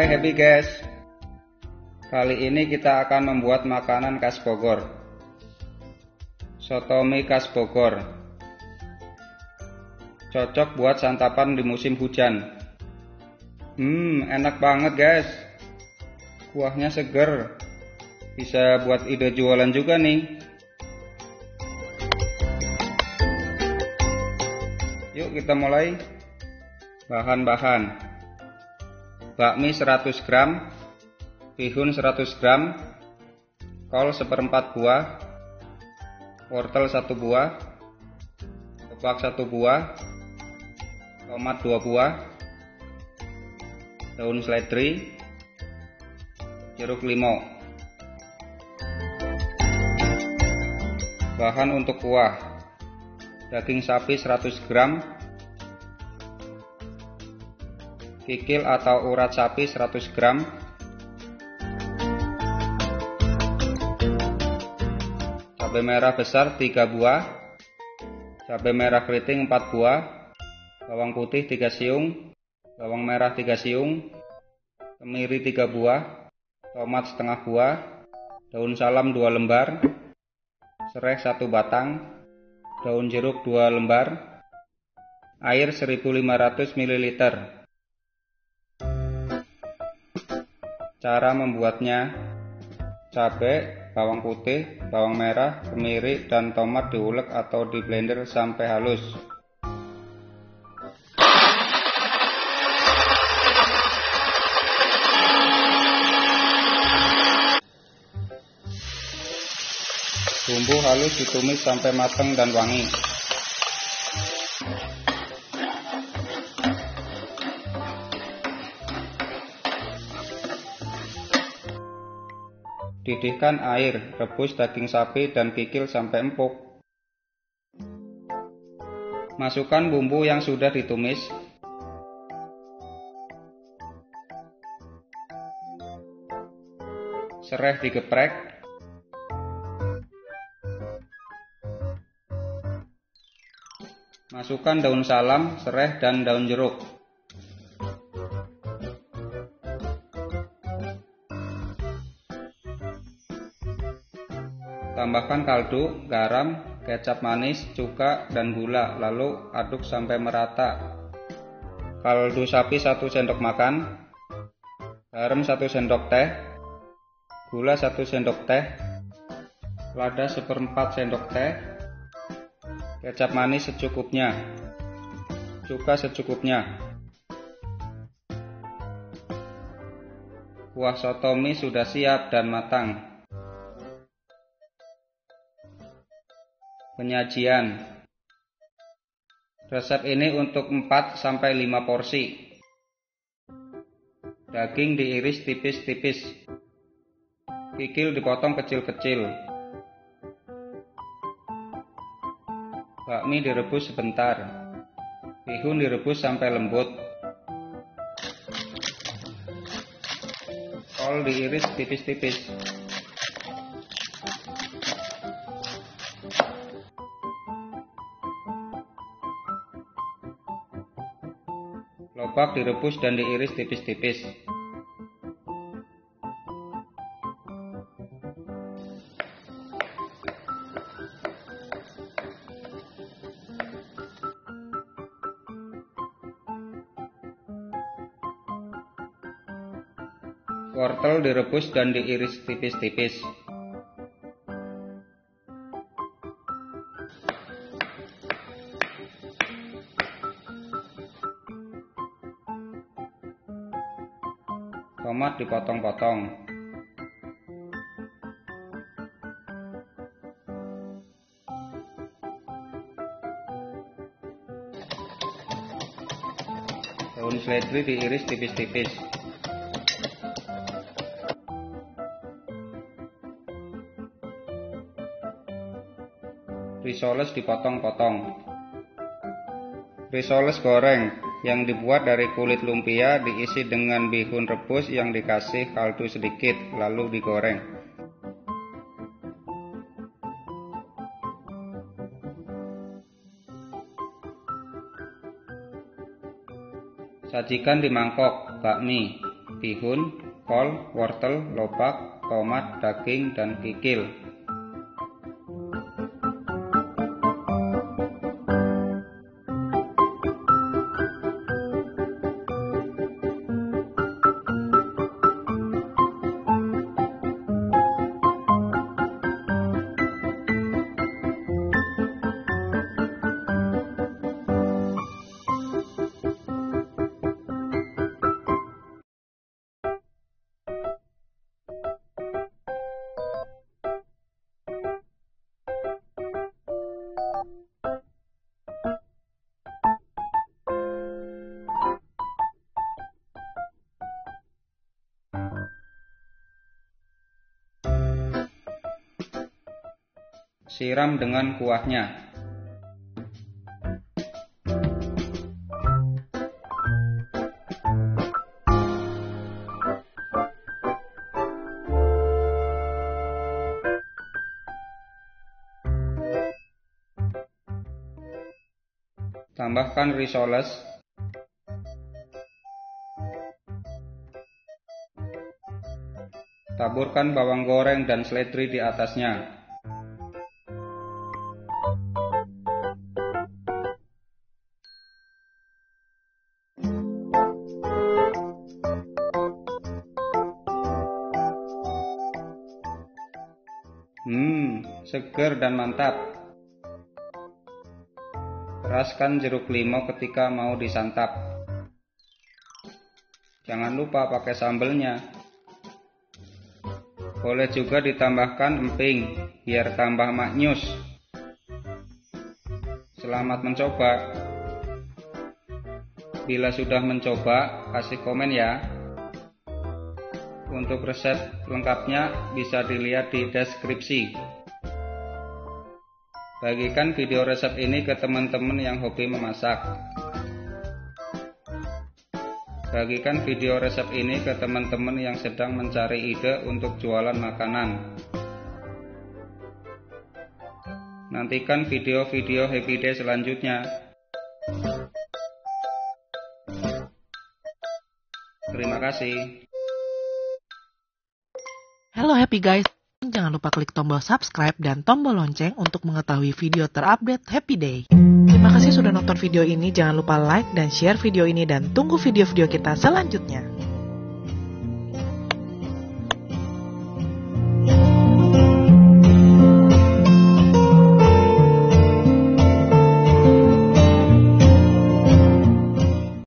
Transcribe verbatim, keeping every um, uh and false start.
Hai happy guys. Kali ini kita akan membuat makanan khas Bogor, soto mie khas Bogor. Cocok buat santapan di musim hujan. Hmm, enak banget guys. Kuahnya seger. Bisa buat ide jualan juga nih. Yuk kita mulai. Bahan-bahan: bakmi seratus gram, bihun seratus gram, kol seperempat buah, wortel satu buah, kebak satu buah, tomat dua buah, daun seledri, jeruk limau. Bahan untuk kuah: daging sapi seratus gram, kikil atau urat sapi seratus gram, cabai merah besar tiga buah, cabai merah keriting empat buah, bawang putih tiga siung, bawang merah tiga siung, kemiri tiga buah, tomat setengah buah, daun salam dua lembar, serai satu batang, daun jeruk dua lembar, air seribu lima ratus mililiter. Cara membuatnya: cabai, bawang putih, bawang merah, kemiri, dan tomat diulek atau di blender sampai halus. Bumbu halus ditumis sampai matang dan wangi. Didihkan air, rebus daging sapi dan kikil sampai empuk. Masukkan bumbu yang sudah ditumis. Serai digeprek. Masukkan daun salam, serai, dan daun jeruk. Tambahkan kaldu, garam, kecap manis, cuka, dan gula, lalu aduk sampai merata. Kaldu sapi satu sendok makan, garam satu sendok teh, gula satu sendok teh, lada seperempat sendok teh, kecap manis secukupnya, cuka secukupnya. Kuah soto mie sudah siap dan matang. Penyajian: resep ini untuk empat sampai lima porsi. Daging diiris tipis-tipis, kikil dipotong kecil-kecil, bakmi direbus sebentar, bihun direbus sampai lembut, kol diiris tipis-tipis. Lobak direbus dan diiris tipis-tipis. Wortel direbus dan diiris tipis-tipis. Tomat dipotong-potong. Daun seledri diiris tipis-tipis. Risoles dipotong-potong. Risoles goreng yang dibuat dari kulit lumpia diisi dengan bihun rebus yang dikasih kaldu sedikit, lalu digoreng. Sajikan di mangkok bakmi. bihun, kol, wortel, lobak, tomat, daging, dan kikil. Siram dengan kuahnya. Tambahkan risoles. Taburkan bawang goreng dan seledri di atasnya. Hmm, segar dan mantap. Peraskan jeruk limau ketika mau disantap. Jangan lupa pakai sambelnya. Boleh juga ditambahkan emping biar tambah maknyus. Selamat mencoba. Bila sudah mencoba, kasih komen ya. Untuk resep lengkapnya bisa dilihat di deskripsi. Bagikan video resep ini ke teman-teman yang hobi memasak. Bagikan video resep ini ke teman-teman yang sedang mencari ide untuk jualan makanan. Nantikan video-video Happy Day selanjutnya. Terima kasih. Halo Happy Guys, jangan lupa klik tombol subscribe dan tombol lonceng untuk mengetahui video terupdate Happy Day. Terima kasih sudah nonton video ini, jangan lupa like dan share video ini dan tunggu video-video kita selanjutnya.